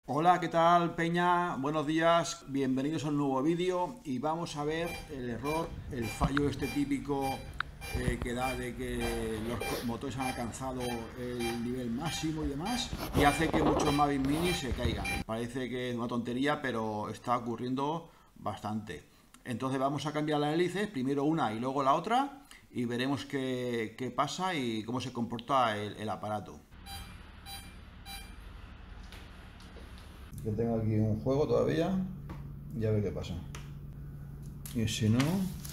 Hola, ¿qué tal, Peña? Buenos días, bienvenidos a un nuevo vídeo y vamos a ver el error, el fallo este típico que da de que los motores han alcanzado el nivel máximo y demás y hace que muchos Mavic Mini se caigan. Parece que es una tontería, pero está ocurriendo bastante. Entonces vamos a cambiar las hélices, primero una y luego la otra, y veremos qué pasa y cómo se comporta el aparato. Que tengo aquí un juego todavía y a ver qué pasa. Y si no,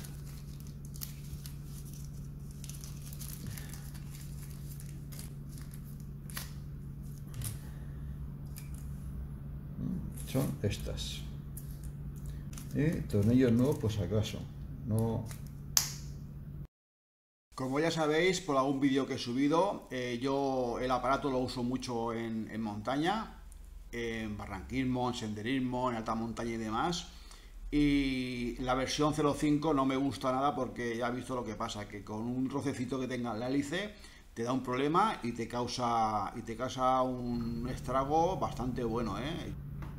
son estas. Y tornillos nuevos, pues acaso. No. Como ya sabéis por algún vídeo que he subido, yo el aparato lo uso mucho en montaña, en barranquismo, en senderismo, en alta montaña y demás. Y la versión 0.5 no me gusta nada porque ya he visto lo que pasa, que con un rocecito que tenga la hélice te da un problema y te causa un estrago bastante bueno, ¿eh?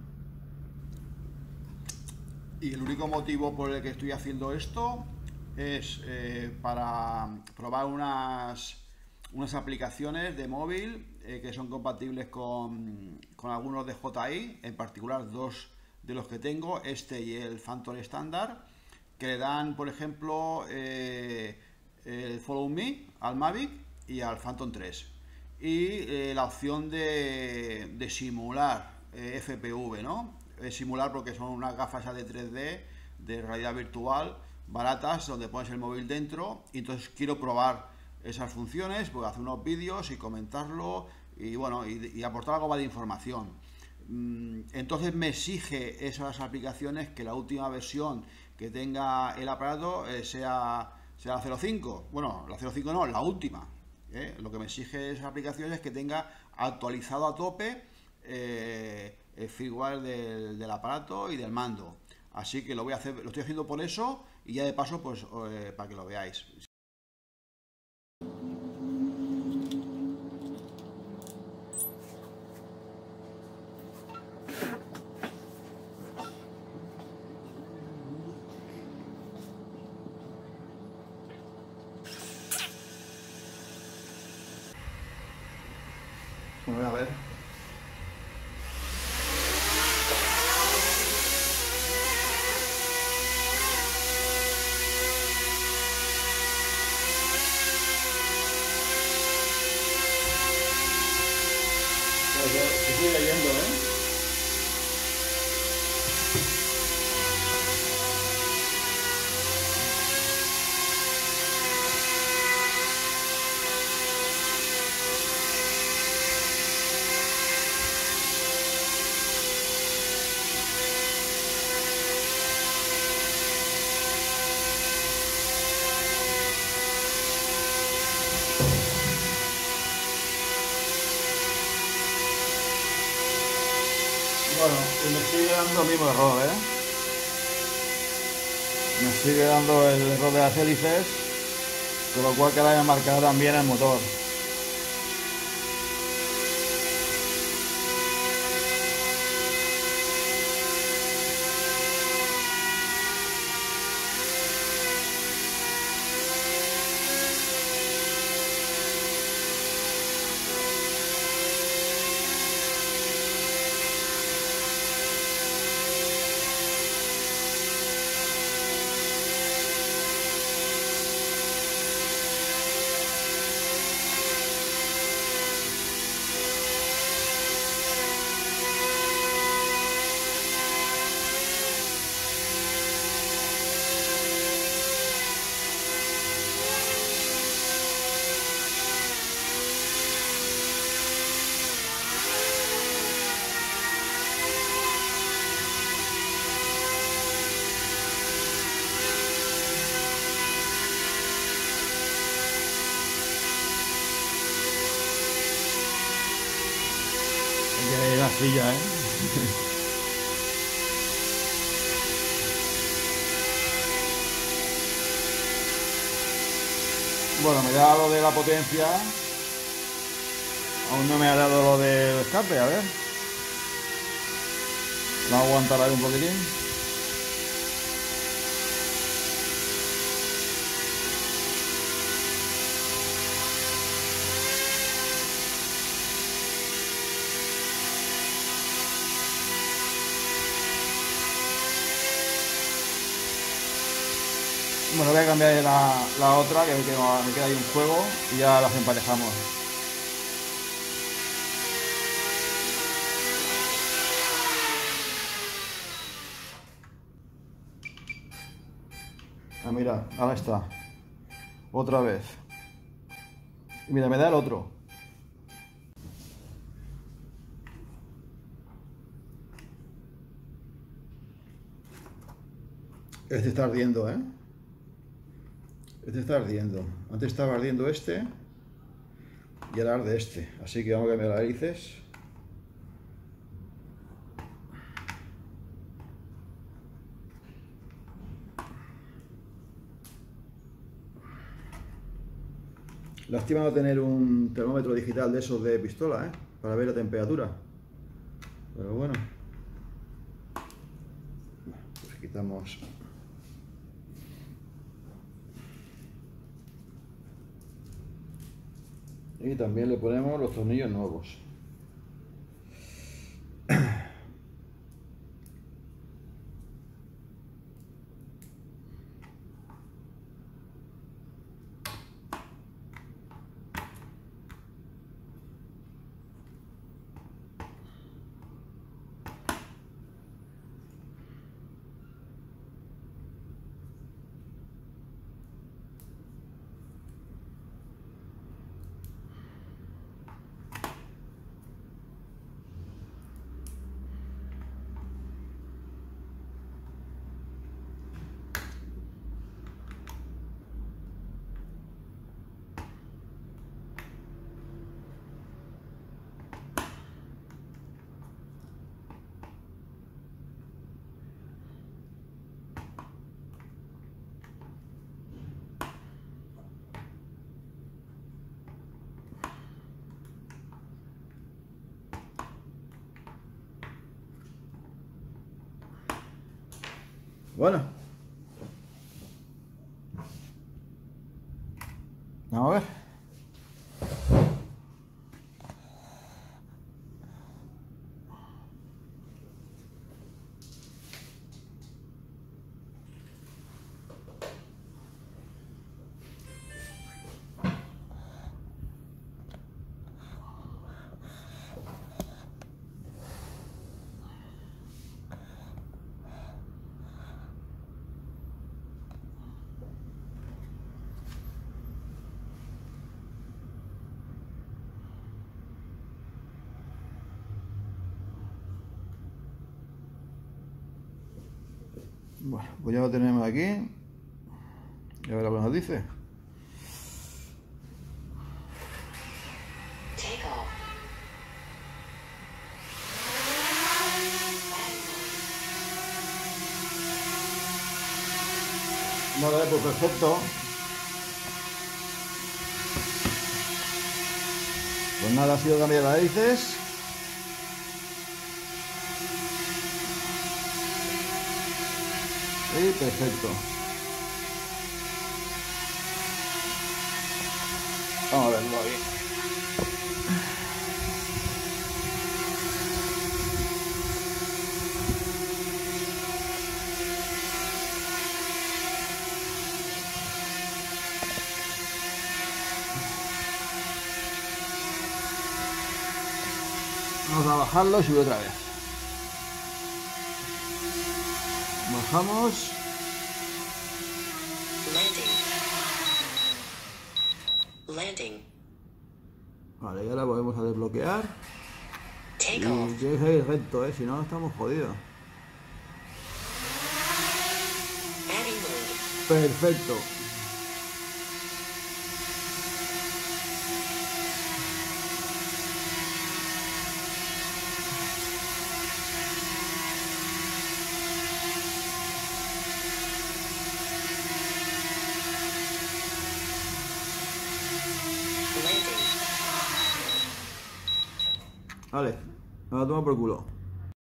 Y el único motivo por el que estoy haciendo esto es para probar unas aplicaciones de móvil que son compatibles con algunos de JI, en particular dos de los que tengo, este y el Phantom estándar, que le dan, por ejemplo, el Follow Me al Mavic y al Phantom 3. Y la opción de simular FPV, ¿no? Simular porque son unas gafas ya de 3D, de realidad virtual, baratas, donde pones el móvil dentro. Y entonces quiero probar esas funciones, voy a hacer unos vídeos y comentarlo y bueno, y aportar algo más de información. Entonces me exige esas aplicaciones que la última versión que tenga el aparato sea la 0.5. Bueno, la 0.5 no, la última. Lo que me exige esas aplicaciones es que tenga actualizado a tope el firmware del aparato y del mando. Así que lo voy a hacer, lo estoy haciendo por eso y ya de paso, pues para que lo veáis. Bueno, a ver. Se sigue yendo, ¿eh? Bueno, y me sigue dando el mismo error, ¿eh? Me sigue dando el error de las hélices, con lo cual queda marcado también el motor. Que la silla, ¿eh? Bueno, me da lo de la potencia. Aún no me ha dado lo del escape, a ver. Vamos a aguantar ahí un poquitín. Bueno, voy a cambiar la otra, que me queda ahí un juego, y ya las emparejamos. Ah, mira, ahora está. Otra vez. Y mira, me da el otro. Este está ardiendo, ¿eh? Este está ardiendo. Antes estaba ardiendo este y ahora arde este. Así que vamos a cambiar las hélices. Lástima no tener un termómetro digital de esos de pistola, ¿eh? Para ver la temperatura. Pero bueno. Pues quitamos. Y también le ponemos los tornillos nuevos. Bueno, vamos a ver. Bueno, pues ya lo tenemos aquí. Y a ver lo que nos dice. Vale, pues perfecto. Pues nada, ha sido cambiar las hélices. Y perfecto. Vamos a verlo ahí. Vamos a bajarlo y subir otra vez. Bajamos. Landing. Vale, y ahora volvemos a desbloquear. Take Y off. tiene que ir recto, si no estamos jodidos. Adding mode. Perfecto. Landing. Vale, me la tomo por culo.